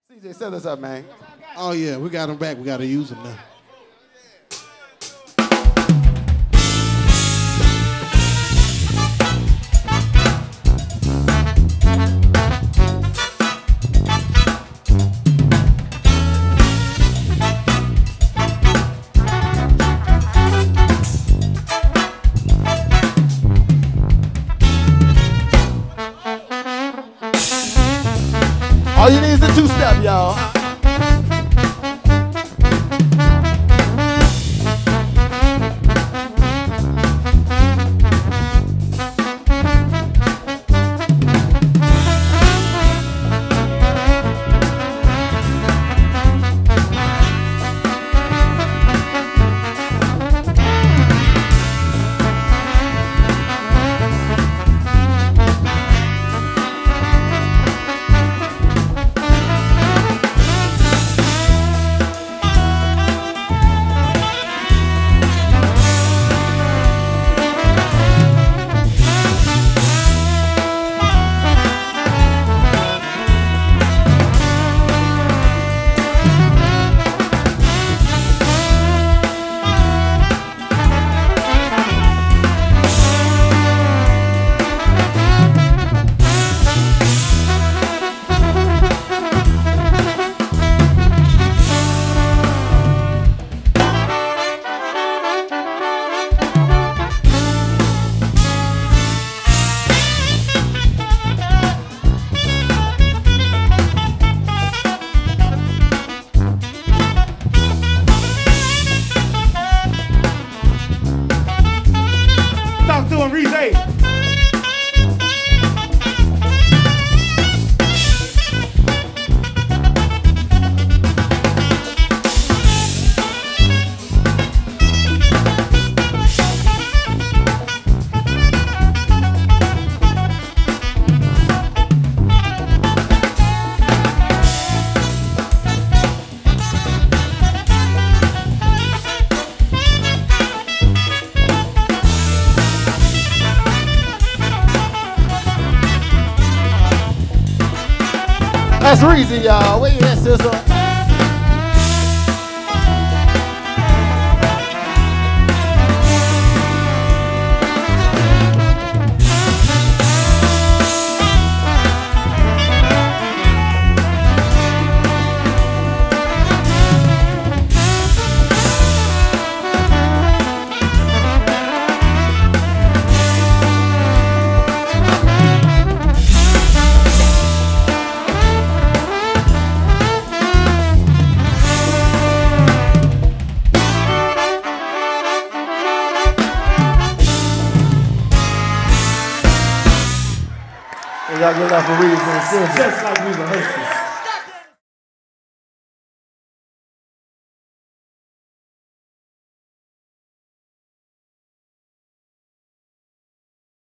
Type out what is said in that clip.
CJ, set us up, man. Oh, yeah, we got them back. We got to use them now. All you need is a two-step, y'all. That's Reezy, y'all. Where you at, sister? Y'all give it up for Reezy and Silver. Just like we rehearsed.